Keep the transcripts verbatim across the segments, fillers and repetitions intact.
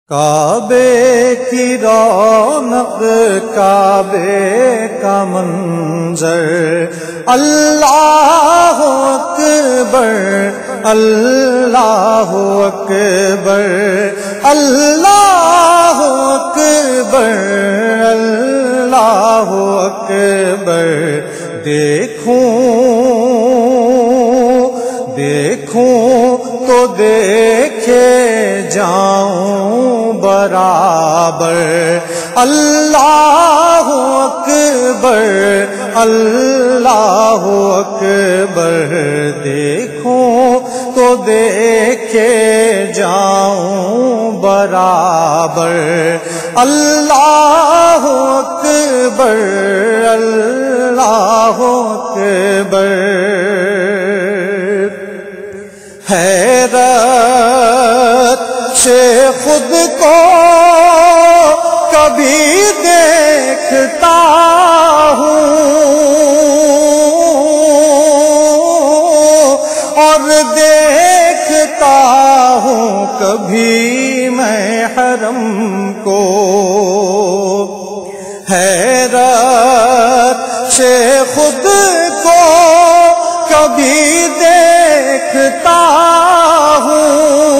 کعبے کی رونق کعبے کا منظر، اللہ اکبر اللہ اکبر اللہ اکبر اللہ اکبر۔ دیکھوں دیکھوں تو دیکھے جاؤں برابر، اللہ اکبر اللہ اکبر۔ دیکھوں تو دیکھے جاؤں برابر، اللہ اکبر اللہ اکبر۔ حیرت سے خود کو کبھی دیکھتا ہوں اور دیکھتا ہوں کبھی میں حرم کو۔ حیرت سے خود کو کبھی دیکھتا ہوں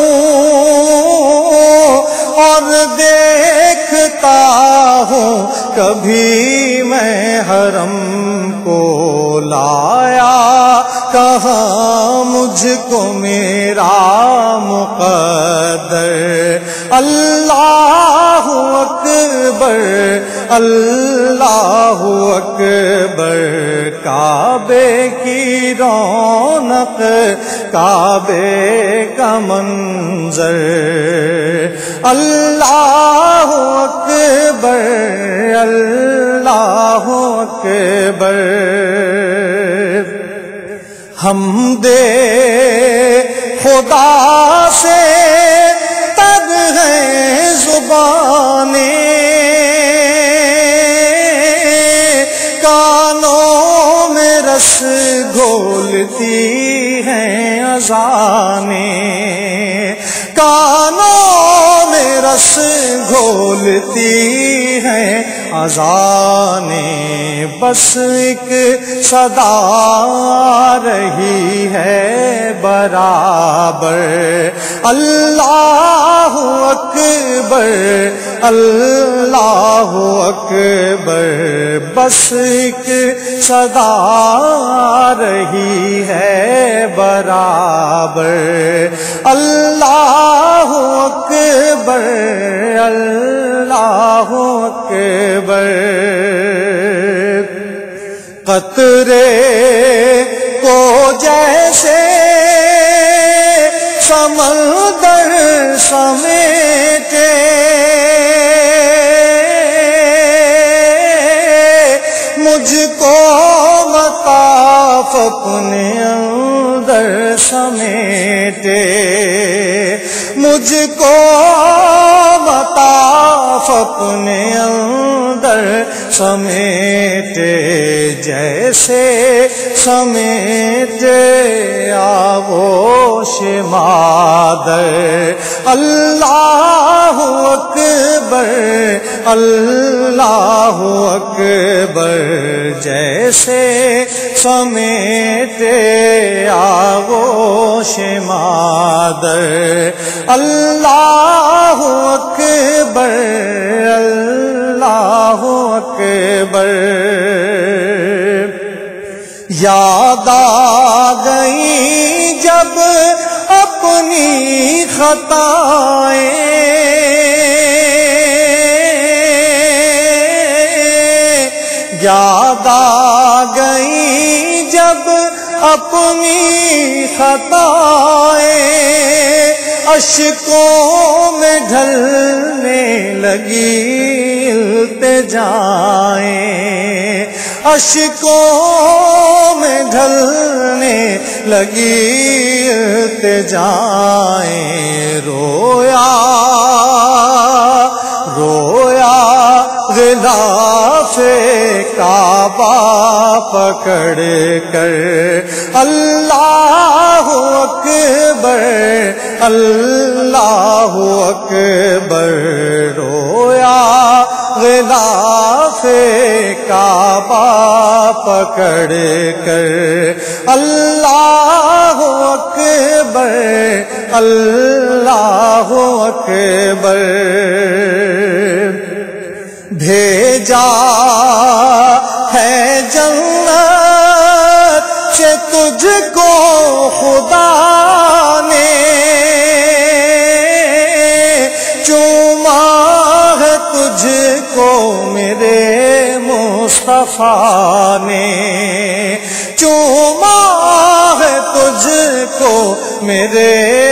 اور دیکھتا ہوں کبھی میں حرم کو۔ لایا کہاں مجھ کو میرا مقدر، اللہ اکبر اللہ اکبر۔ کعبے کی رونق کعبے کا منظر، اللہ اکبر اللہ اکبر۔ حمد خدا سے تر ہے زبانیں، کانوں میں رس گھولتی ہیں اذانیں، کانوں میں رس گھولتی ہیں اذانیں۔ بس ایک صدا رہی ہے برابر، اللہ اکبر اللہ اکبر۔ بس ایک صدا رہی ہے برابر، اللہ اکبر اللہ اکبر۔ قطرے کو جیسے سمندر سمیٹے، مجھ کو مطاف اپنے اندر سمیٹے، مجھ کو مطاف اپنے اندر سمیٹے، جیسے سمیٹے آغوش مادر، اللہ اکبر اللہ اکبر۔ جیسے سمیٹے آغوش مادر، اللہ اکبر اللہ اکبر۔ یاد آ گئی جب اپنی خطائیں، یاد آ گئی جب اپنی خطائیں، اشکوں میں ڈھلنے لگی التجائیں، اشکوں میں ڈھلنے لگی التجائیں۔ رویا رویا غلاف کعبہ پکڑ کر، اللہ اکبر اللہ اکبر رویا غلاف کعبہ پکڑ کر اللہ اکبر اللہ اکبر بھیجا ہے جنت سے تجھ کو خدا نے چوما ہے تجھ کو میرے مصطفیٰ نے چوما ہے تجھ کو میرے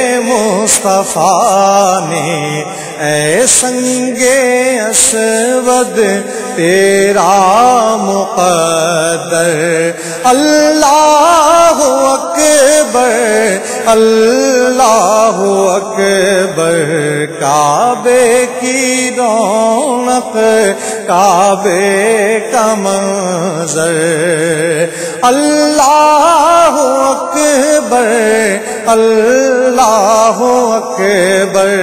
مصطفیٰ نے اے سنگ اسود تیرا مقدر اللہ اکبر اللہ اکبر کعبے کی رونق کعبے کا منظر اللہ اکبر اللہ اکبر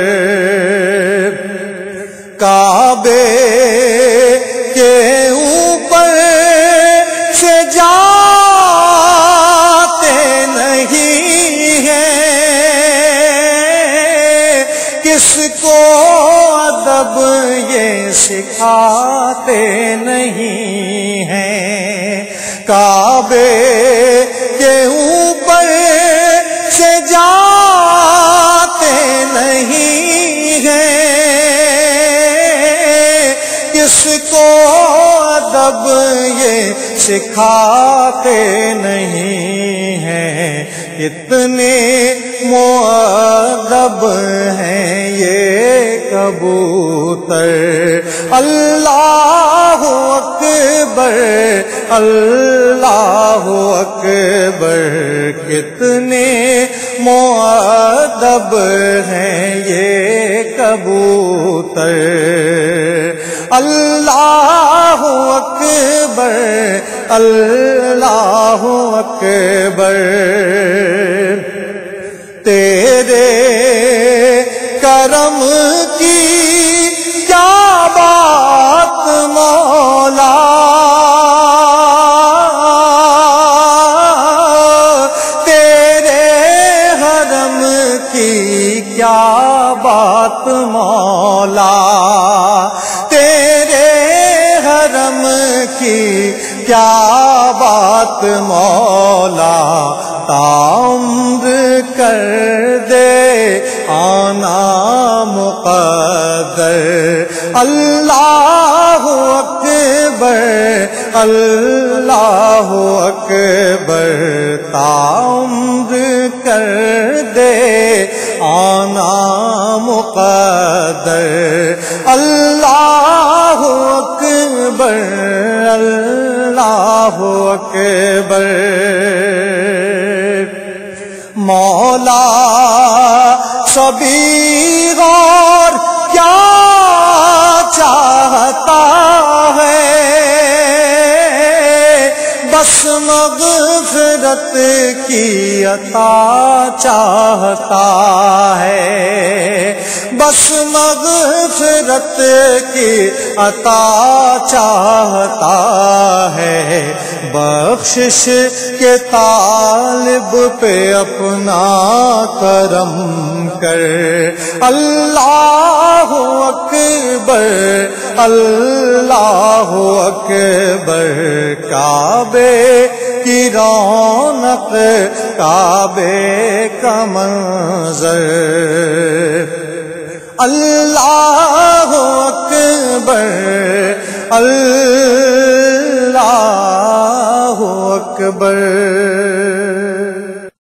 کعبے کے اوپر سے جاتے نہیں ہیں کس کو ادب یہ سکھاتے نہیں ہیں کعبے کے اوپر سے جاتے نہیں ہیں کس کو ادب یہ سکھاتے نہیں ہیں کتنے مؤدب ہیں یہ کبوتر اللہ اکبر اللہ اکبر کتنے مؤدب ہیں یہ کبوتر اللہ اکبر اللہ اکبر تیرے کرم کی کیا بات مولا تیرے حرم کی کیا بات مولا تیرے حرم کی کیا بات مولا تعمر کر دے آنا مقدر اللہ اکبر اللہ اکبر تعمر کر دے آنا مقدر اللہ اکبر اللہ اکبر مولا صبیر اور کیا چاہتا ہے بس مغفرت کی عطا چاہتا ہے بس مغفرت کی عطا چاہتا ہے بخشش کے طالب پہ اپنا کرم کر اللہ اکبر اللہ اکبر کعبے کی رونق کعبے کا منظر اللہ اکبر اللہ اکبر